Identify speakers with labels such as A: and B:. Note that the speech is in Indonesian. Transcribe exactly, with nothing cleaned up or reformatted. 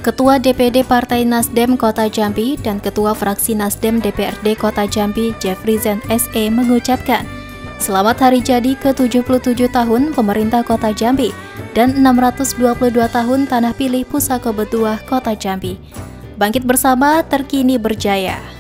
A: Ketua D P D Partai Nasdem Kota Jambi dan Ketua Fraksi Nasdem D P R D Kota Jambi Jeffrizen S E mengucapkan selamat hari jadi ke tujuh puluh tujuh tahun pemerintah Kota Jambi dan enam ratus dua puluh dua tahun Tanah Pilih Pusako Betuah Kota Jambi. Bangkit bersama, terkini berjaya.